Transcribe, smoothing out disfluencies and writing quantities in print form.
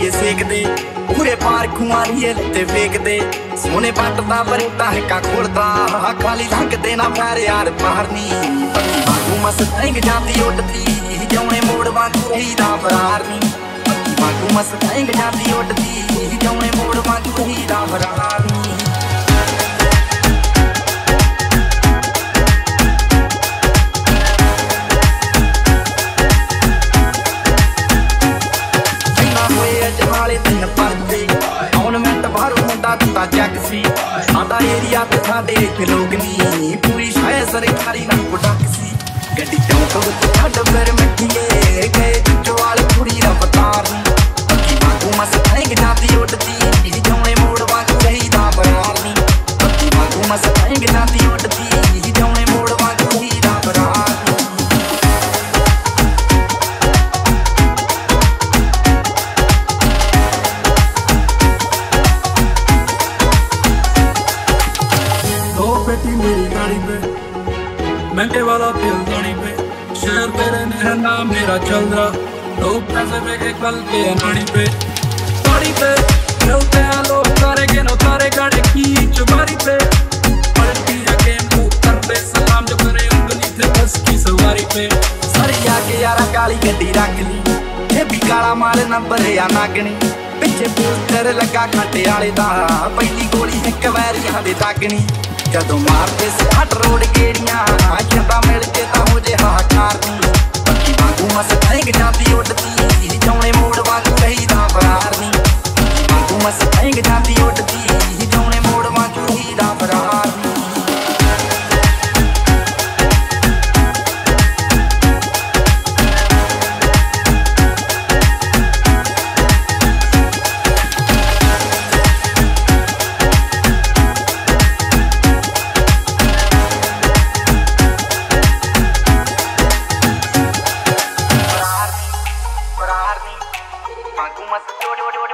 के सेक दे पूरे पार खुआरिए ते फेंक दे सोने बटदा बरता है का खोलता खाली लंघ देना प्यारे यार पारनी पक्की वांगू मस्त एंग जाती उड़ती जौने मोड़ वांगू ही दा फरारनी पक्की वांगू मस्त एंग जाती उड़ती जौने मोड़ वांगू ही दा फरारनी एरिया ते साडे इत्थे लोग नी पूरी शायद सरकारी ना प्रोडक्ट सी गड्डी चौंक विच छड्ड फिर मिठिए गए जो वाली कुड़ी रफ्तार नी पक्की वांगू मस्त एंग जाती उड़ती जौने मोड़ वांगू रही दा बरार नी पक्की वांगू मस्त एंग जाती उड़ती जौने मोड़ वांगू रही दा बरार मेरी गाड़ी पे महंगे वाला तेल गाड़ी पे शहर तेरे में नाम मेरा चल रहा लोग पैसे पे के कल के नाड़ी पे गाड़ी पे चलते हैं लोग तारे के नो तारे गाड़ी की चुबारी पे पलटी जाके मुंह कर दे सलाम जो करे उंगली थे बस की सवारी पे सारी आके यारा काली गड्डी रख ली ये भी काला माल नंबर या नागनी पिछे पोस्टर लगा घाटे वाले दा पहली गोली एक वैरियां दे दागनी जदों मारते साठ रोड गेड़ियां कहता मिल के ता मुझे हाहाकार नी पक्की वांगू मस्त एंग जाती उड़ती जौने मोड़ वांगू रही दा फरार नी पक्की वांगू मस्त एंग जाती उड़ती जौने मोड़ वांगू रही दा फरार नी Aku masuk